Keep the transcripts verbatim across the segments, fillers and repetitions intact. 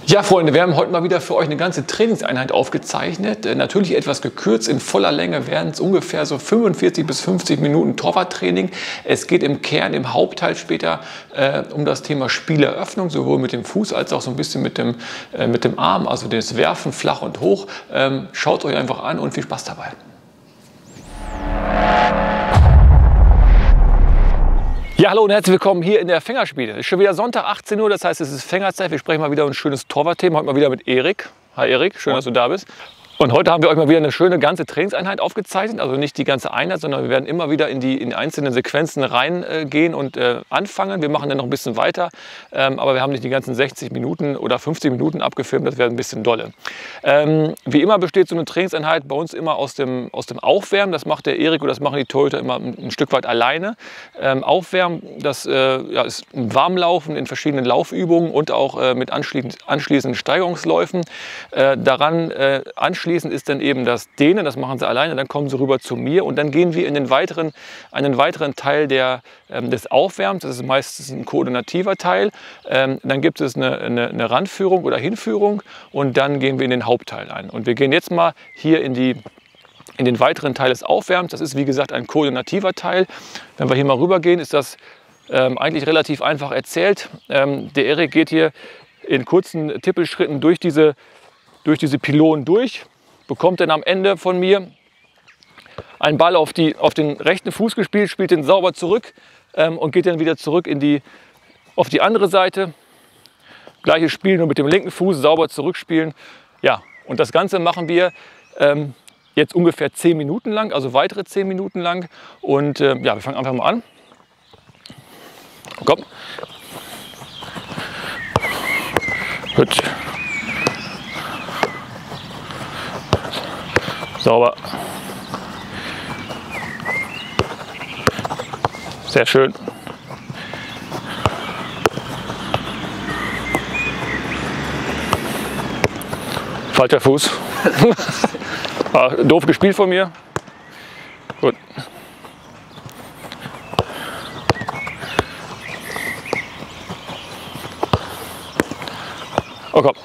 Ja, Freunde, wir haben heute mal wieder für euch eine ganze Trainingseinheit aufgezeichnet. Äh, natürlich etwas gekürzt, in voller Länge werden es ungefähr so fünfundvierzig bis fünfzig Minuten Torwarttraining. Es geht im Kern, im Hauptteil später äh, um das Thema Spieleröffnung, sowohl mit dem Fuß als auch so ein bisschen mit dem, äh, mit dem Arm, also das Werfen flach und hoch. Ähm, schaut es euch einfach an und viel Spaß dabei. Ja, hallo und herzlich willkommen hier in der Fängerschmiede. Es ist schon wieder Sonntag, achtzehn Uhr, das heißt, es ist Fängerzeit. Wir sprechen mal wieder ein schönes Torwartthema. Heute mal wieder mit Erik. Hi Erik, schön, dass du da bist. Und heute haben wir euch mal wieder eine schöne ganze Trainingseinheit aufgezeichnet. Also nicht die ganze Einheit, sondern wir werden immer wieder in die in einzelnen Sequenzen reingehen äh, und äh, anfangen. Wir machen dann noch ein bisschen weiter, ähm, aber wir haben nicht die ganzen sechzig Minuten oder fünfzig Minuten abgefilmt. Das wäre ein bisschen dolle. Ähm, wie immer besteht so eine Trainingseinheit bei uns immer aus dem, aus dem Aufwärmen. Das macht der Erik und das machen die Torhüter immer ein, ein Stück weit alleine. Ähm, Aufwärmen, das äh, ja, ist ein Warmlaufen in verschiedenen Laufübungen und auch äh, mit anschließend, anschließenden Steigerungsläufen. Äh, daran äh, anschließend Anschließend ist dann eben das Dehnen, das machen sie alleine, dann kommen sie rüber zu mir und dann gehen wir in den weiteren, einen weiteren Teil der, ähm, des Aufwärms, das ist meistens ein koordinativer Teil, ähm, dann gibt es eine, eine, eine Ranführung oder Hinführung und dann gehen wir in den Hauptteil ein. Und wir gehen jetzt mal hier in, die, in den weiteren Teil des Aufwärms, das ist wie gesagt ein koordinativer Teil. Wenn wir hier mal rüber gehen, ist das ähm, eigentlich relativ einfach erzählt. Ähm, der Erik geht hier in kurzen Tippelschritten durch diese, durch diese Pylonen durch, bekommt dann am Ende von mir einen Ball auf, die, auf den rechten Fuß gespielt, spielt den sauber zurück ähm, und geht dann wieder zurück in die, auf die andere Seite. Gleiches Spiel, nur mit dem linken Fuß, sauber zurückspielen. Ja, und das Ganze machen wir ähm, jetzt ungefähr zehn Minuten lang, also weitere zehn Minuten lang. Und äh, ja, wir fangen einfach mal an. Komm. Gut. Sauber. Sehr schön. Falscher Fuß. War doof gespielt von mir. Gut. Oh komm.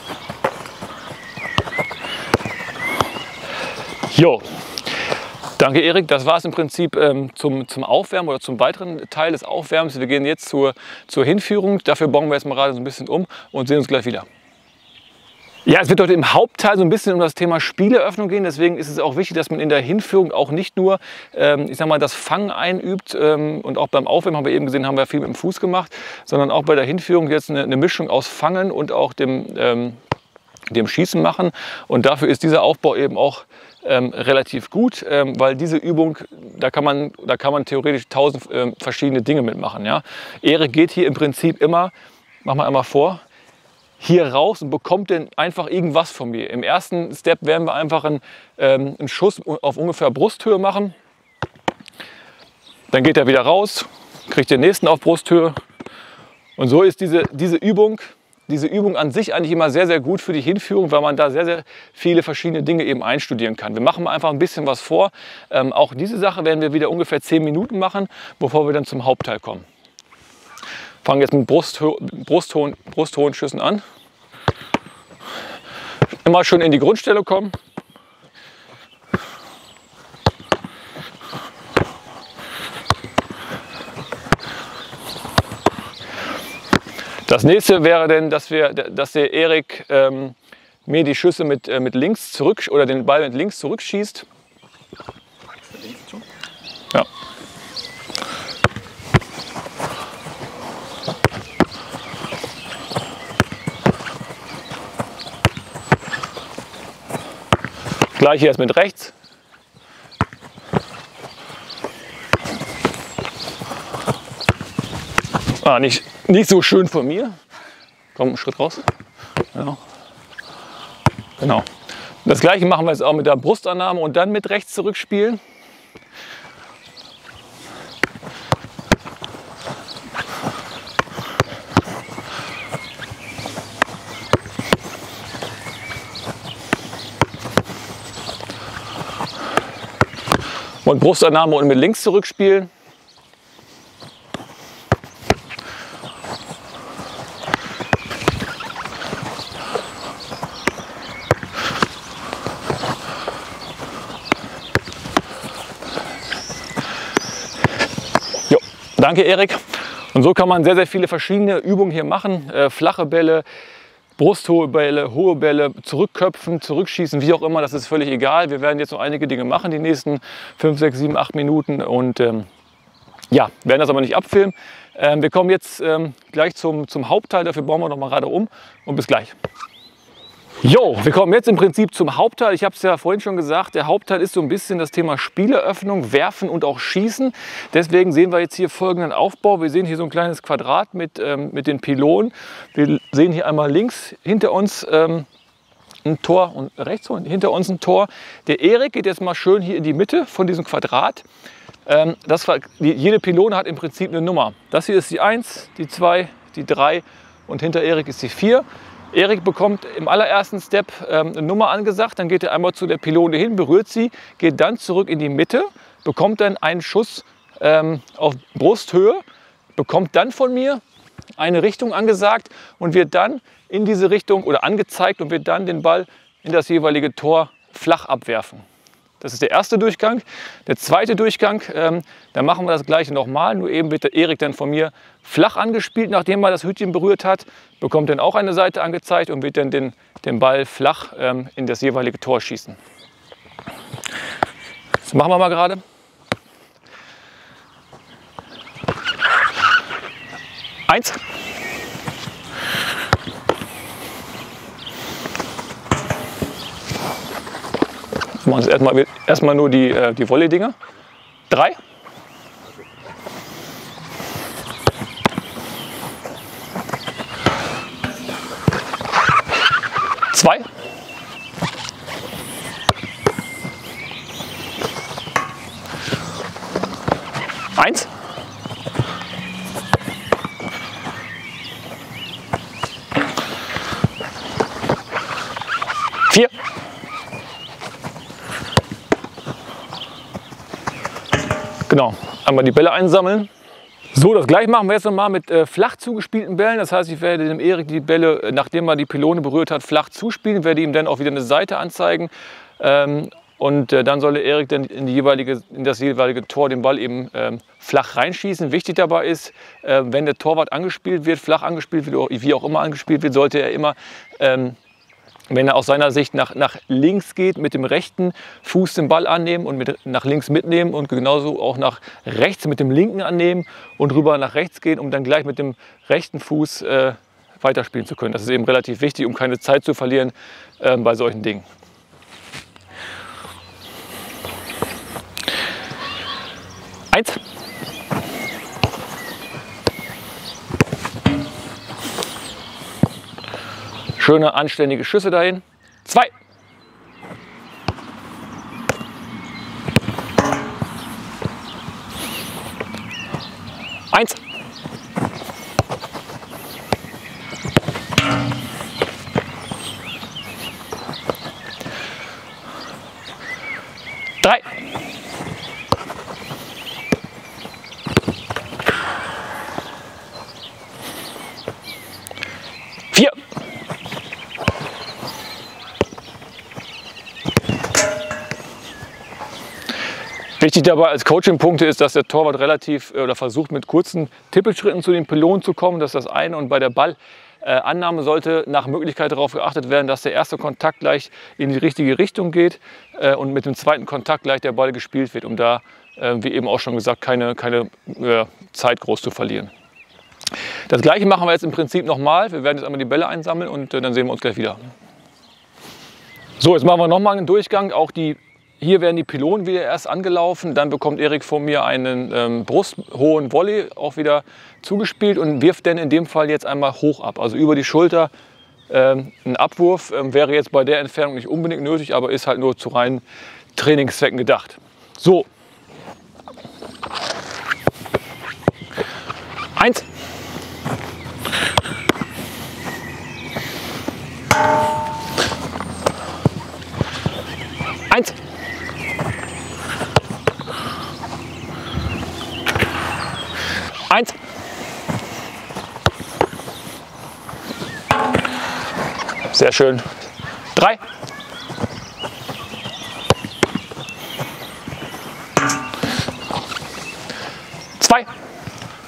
Jo, danke Erik. Das war es im Prinzip ähm, zum, zum Aufwärmen oder zum weiteren Teil des Aufwärms. Wir gehen jetzt zur, zur Hinführung. Dafür bauen wir jetzt mal gerade so ein bisschen um und sehen uns gleich wieder. Ja, es wird heute im Hauptteil so ein bisschen um das Thema Spieleröffnung gehen. Deswegen ist es auch wichtig, dass man in der Hinführung auch nicht nur, ähm, ich sag mal, das Fangen einübt. Ähm, und auch beim Aufwärmen haben wir eben gesehen, haben wir viel mit dem Fuß gemacht, sondern auch bei der Hinführung jetzt eine, eine Mischung aus Fangen und auch dem, ähm, dem Schießen machen. Und dafür ist dieser Aufbau eben auch Ähm, relativ gut, ähm, weil diese Übung, da kann man, da kann man theoretisch tausend ähm, verschiedene Dinge mitmachen. Ja? Erik geht hier im Prinzip immer, mach mal einmal vor, hier raus und bekommt dann einfach irgendwas von mir. Im ersten Step werden wir einfach einen, ähm, einen Schuss auf ungefähr Brusthöhe machen. Dann geht er wieder raus, kriegt den nächsten auf Brusthöhe. Und so ist diese, diese Übung, diese Übung an sich eigentlich immer sehr, sehr gut für die Hinführung, weil man da sehr, sehr viele verschiedene Dinge eben einstudieren kann. Wir machen mal einfach ein bisschen was vor. Ähm, auch diese Sache werden wir wieder ungefähr zehn Minuten machen, bevor wir dann zum Hauptteil kommen. Fangen jetzt mit Brustho Brusthohen, Brusthohen Schüssen an. Immer schon in die Grundstellung kommen. Das nächste wäre dann, dass, wir, dass der Erik ähm, mir die Schüsse mit, äh, mit links zurück oder den Ball mit links zurückschießt. Ja. Gleich jetzt mit rechts. Ah, nicht, nicht so schön von mir. Komm, einen Schritt raus. Genau. Genau. Das gleiche machen wir jetzt auch mit der Brustannahme und dann mit rechts zurückspielen. Und Brustannahme und mit links zurückspielen. Danke, Erik. Und so kann man sehr, sehr viele verschiedene Übungen hier machen. Äh, flache Bälle, brusthohe Bälle, hohe Bälle, zurückköpfen, zurückschießen, wie auch immer, das ist völlig egal. Wir werden jetzt noch einige Dinge machen, die nächsten fünf, sechs, sieben, acht Minuten und ähm, ja, werden das aber nicht abfilmen. Ähm, wir kommen jetzt ähm, gleich zum, zum Hauptteil, dafür bauen wir noch mal gerade um und bis gleich. Jo, wir kommen jetzt im Prinzip zum Hauptteil. Ich habe es ja vorhin schon gesagt, der Hauptteil ist so ein bisschen das Thema Spieleröffnung, Werfen und auch Schießen. Deswegen sehen wir jetzt hier folgenden Aufbau. Wir sehen hier so ein kleines Quadrat mit, ähm, mit den Pylonen. Wir sehen hier einmal links hinter uns ähm, ein Tor und rechts hinter uns ein Tor. Der Erik geht jetzt mal schön hier in die Mitte von diesem Quadrat. Ähm, das, jede Pylone hat im Prinzip eine Nummer. Das hier ist die eins, die zwei, die drei und hinter Erik ist die vier. Erik bekommt im allerersten Step ähm, eine Nummer angesagt, dann geht er einmal zu der Pylone hin, berührt sie, geht dann zurück in die Mitte, bekommt dann einen Schuss ähm, auf Brusthöhe, bekommt dann von mir eine Richtung angesagt und wird dann in diese Richtung oder angezeigt und wird dann den Ball in das jeweilige Tor flach abwerfen. Das ist der erste Durchgang. Der zweite Durchgang, ähm, da machen wir das gleiche nochmal, nur eben wird der Erik dann von mir flach angespielt, nachdem er das Hütchen berührt hat, bekommt dann auch eine Seite angezeigt und wird dann den, den Ball flach ähm, in das jeweilige Tor schießen. Das machen wir mal gerade. Eins. Wir machen jetzt erstmal, erstmal nur die, äh, die Volley-Dinger. Drei. Zwei. Eins. Vier. Genau, einmal die Bälle einsammeln. So, das gleiche machen wir jetzt nochmal mit äh, flach zugespielten Bällen. Das heißt, ich werde dem Erik die Bälle, nachdem er die Pylone berührt hat, flach zuspielen, werde ihm dann auch wieder eine Seite anzeigen. Ähm, und äh, dann soll der Erik dann in, die jeweilige, in das jeweilige Tor den Ball eben ähm, flach reinschießen. Wichtig dabei ist, äh, wenn der Torwart angespielt wird, flach angespielt wird, oder wie auch immer angespielt wird, sollte er immer ähm, wenn er aus seiner Sicht nach, nach links geht, mit dem rechten Fuß den Ball annehmen und mit, nach links mitnehmen und genauso auch nach rechts mit dem linken annehmen und rüber nach rechts gehen, um dann gleich mit dem rechten Fuß äh, weiterspielen zu können. Das ist eben relativ wichtig, um keine Zeit zu verlieren äh, bei solchen Dingen. Eins. Schöne, anständige Schüsse dahin. Zwei. Eins. Drei. Vier. Wichtig dabei als Coaching-Punkte ist, dass der Torwart relativ oder versucht mit kurzen Tippelschritten zu den Pylonen zu kommen. Das ist das eine. Und bei der Ballannahme sollte nach Möglichkeit darauf geachtet werden, dass der erste Kontakt gleich in die richtige Richtung geht und mit dem zweiten Kontakt gleich der Ball gespielt wird, um da, wie eben auch schon gesagt, keine, keine Zeit groß zu verlieren. Das gleiche machen wir jetzt im Prinzip nochmal. Wir werden jetzt einmal die Bälle einsammeln und dann sehen wir uns gleich wieder. So, jetzt machen wir nochmal einen Durchgang. Auch die Hier werden die Pylonen wieder erst angelaufen, dann bekommt Erik von mir einen ähm, brusthohen Volley auch wieder zugespielt und wirft dann in dem Fall jetzt einmal hoch ab, also über die Schulter. Ähm, ein Abwurf ähm, wäre jetzt bei der Entfernung nicht unbedingt nötig, aber ist halt nur zu reinen Trainingszwecken gedacht. So. Eins. Eins. Eins. Sehr schön. Drei. Zwei.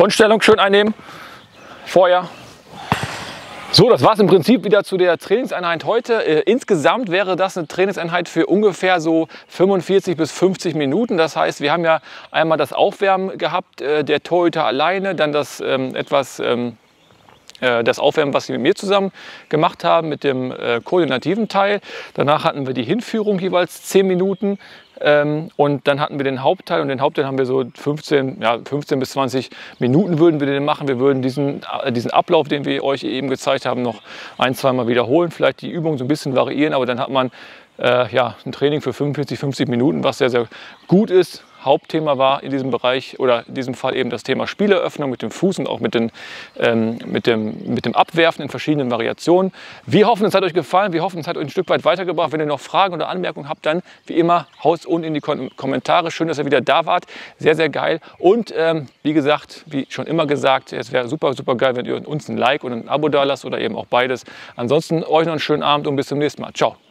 Grundstellung schön einnehmen. Vorher. So, das war es im Prinzip wieder zu der Trainingseinheit heute. Äh, insgesamt wäre das eine Trainingseinheit für ungefähr so fünfundvierzig bis fünfzig Minuten. Das heißt, wir haben ja einmal das Aufwärmen gehabt, äh, der Torhüter alleine, dann das ähm, etwas ähm, äh, das Aufwärmen, was sie mit mir zusammen gemacht haben, mit dem äh, koordinativen Teil. Danach hatten wir die Hinführung jeweils zehn Minuten. Ähm, und dann hatten wir den Hauptteil und den Hauptteil haben wir so fünfzehn, ja, fünfzehn bis zwanzig Minuten würden wir den machen. Wir würden diesen, äh, diesen Ablauf, den wir euch eben gezeigt haben, noch ein, zweimal wiederholen. Vielleicht die Übung so ein bisschen variieren, aber dann hat man äh, ja, ein Training für fünfundvierzig, fünfzig Minuten, was sehr, sehr gut ist. Hauptthema war in diesem Bereich oder in diesem Fall eben das Thema Spieleröffnung mit dem Fuß und auch mit, den, ähm, mit, dem, mit dem Abwerfen in verschiedenen Variationen. Wir hoffen, es hat euch gefallen. Wir hoffen, es hat euch ein Stück weit weitergebracht. Wenn ihr noch Fragen oder Anmerkungen habt, dann wie immer haut unten in die Kom Kommentare. Schön, dass ihr wieder da wart. Sehr, sehr geil. Und ähm, wie gesagt, wie schon immer gesagt, es wäre super, super geil, wenn ihr uns ein Like und ein Abo da lasst oder eben auch beides. Ansonsten euch noch einen schönen Abend und bis zum nächsten Mal. Ciao.